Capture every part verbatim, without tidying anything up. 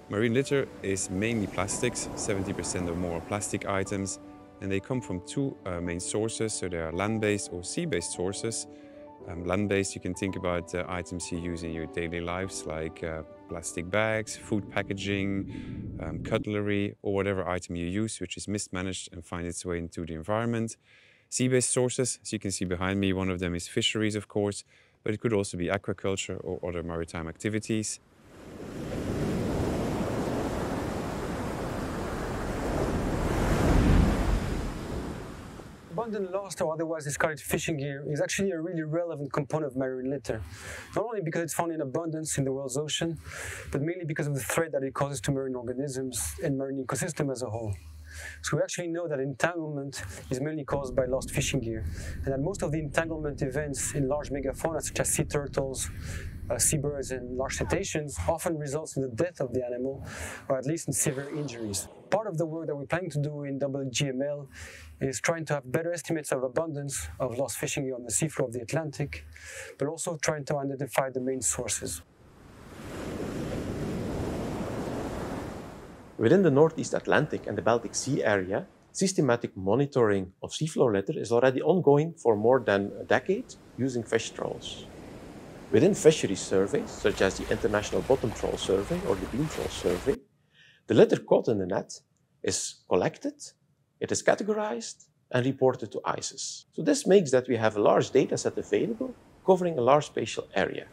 Marine litter is mainly plastics, seventy percent or more plastic items, and they come from two uh, main sources. So there are land-based or sea-based sources. Um, land-based, you can think about uh, items you use in your daily lives, like uh, plastic bags, food packaging, um, cutlery, or whatever item you use, which is mismanaged and finds its way into the environment. Sea-based sources, as you can see behind me, one of them is fisheries, of course, but it could also be aquaculture or other maritime activities. Abundant lost or otherwise discarded fishing gear is actually a really relevant component of marine litter, not only because it's found in abundance in the world's ocean, but mainly because of the threat that it causes to marine organisms and marine ecosystem as a whole. So we actually know that entanglement is mainly caused by lost fishing gear, and that most of the entanglement events in large megafauna such as sea turtles, uh, seabirds and large cetaceans often results in the death of the animal, or at least in severe injuries. Part of the work that we're planning to do in W G M L is trying to have better estimates of abundance of lost fishing gear on the seafloor of the Atlantic, but also trying to identify the main sources. Within the Northeast Atlantic and the Baltic Sea area, systematic monitoring of seafloor litter is already ongoing for more than a decade using fish trawls. Within fisheries surveys, such as the International Bottom Trawl Survey or the Beam Trawl Survey, the litter caught in the net is collected, it is categorized and reported to I C E S. So this makes that we have a large data set available covering a large spatial area.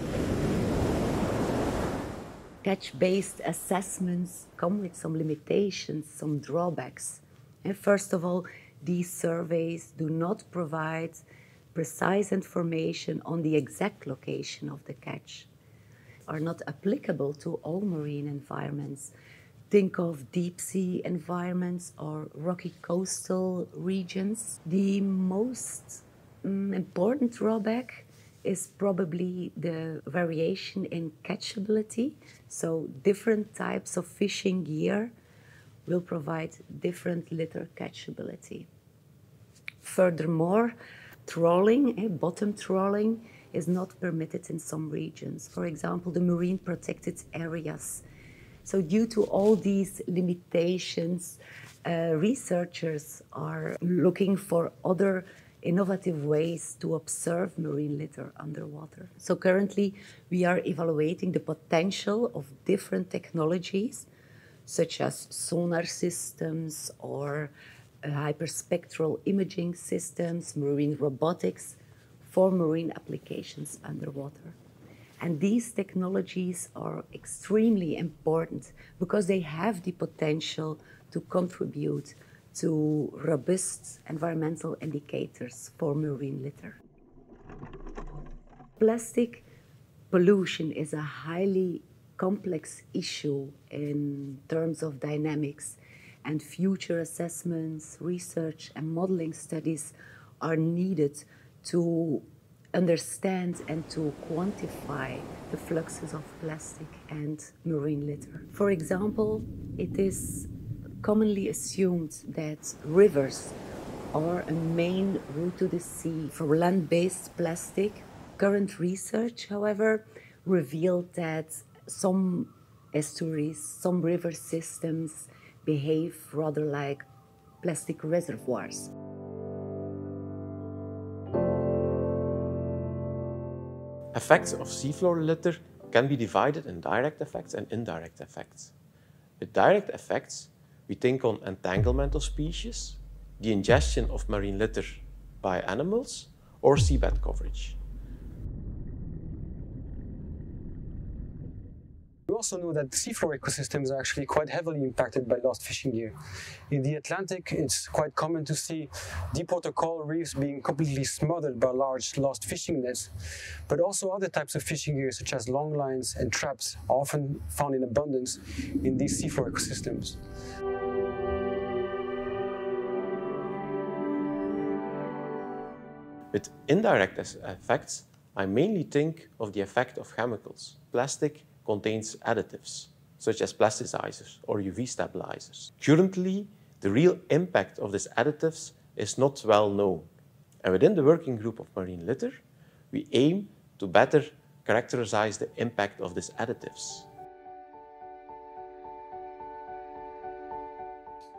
Catch-based assessments come with some limitations, some drawbacks. And first of all, these surveys do not provide precise information on the exact location of the catch, are not applicable to all marine environments. Think of deep sea environments or rocky coastal regions. The most um, important drawback is probably the variation in catchability. So different types of fishing gear will provide different litter catchability. Furthermore, trawling, eh, bottom trawling, is not permitted in some regions. For example, the marine protected areas. So due to all these limitations, uh, researchers are looking for other innovative ways to observe marine litter underwater. So currently, we are evaluating the potential of different technologies, such as sonar systems or uh, hyperspectral imaging systems, marine robotics, for marine applications underwater. And these technologies are extremely important because they have the potential to contribute to robust environmental indicators for marine litter. Plastic pollution is a highly complex issue in terms of dynamics, and future assessments, research, and modeling studies are needed to understand and to quantify the fluxes of plastic and marine litter. For example, it is commonly assumed that rivers are a main route to the sea for land-based plastic. Current research, however, revealed that some estuaries, some river systems behave rather like plastic reservoirs. Effects of seafloor litter can be divided in direct effects and indirect effects. With direct effects, we think on entanglement of species, the ingestion of marine litter by animals, or seabed coverage. We also know that seafloor ecosystems are actually quite heavily impacted by lost fishing gear. In the Atlantic, it's quite common to see deepwater coral reefs being completely smothered by large lost fishing nets, but also other types of fishing gear such as long lines and traps are often found in abundance in these seafloor ecosystems. With indirect effects, I mainly think of the effect of chemicals. Plastic contains additives, such as plasticizers or U V stabilizers. Currently, the real impact of these additives is not well known. And within the working group of marine litter, we aim to better characterize the impact of these additives.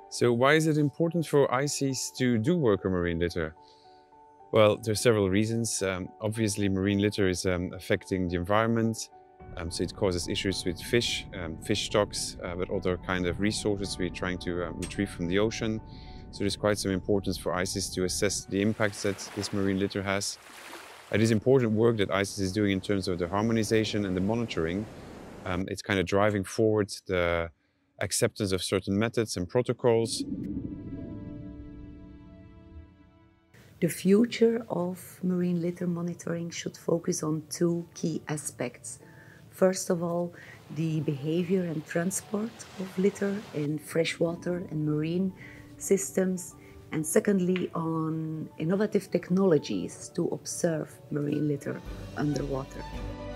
So why is it important for I C Es to do work on marine litter? Well, there are several reasons. Um, obviously, marine litter is um, affecting the environment, um, so it causes issues with fish, um, fish stocks, uh, but other kind of resources we're trying to um, retrieve from the ocean. So there's quite some importance for I C Es to assess the impacts that this marine litter has. It is important work that I C Es is doing in terms of the harmonization and the monitoring. Um, it's kind of driving forward the acceptance of certain methods and protocols. The future of marine litter monitoring should focus on two key aspects. First of all, the behavior and transport of litter in freshwater and marine systems, and secondly, on innovative technologies to observe marine litter underwater.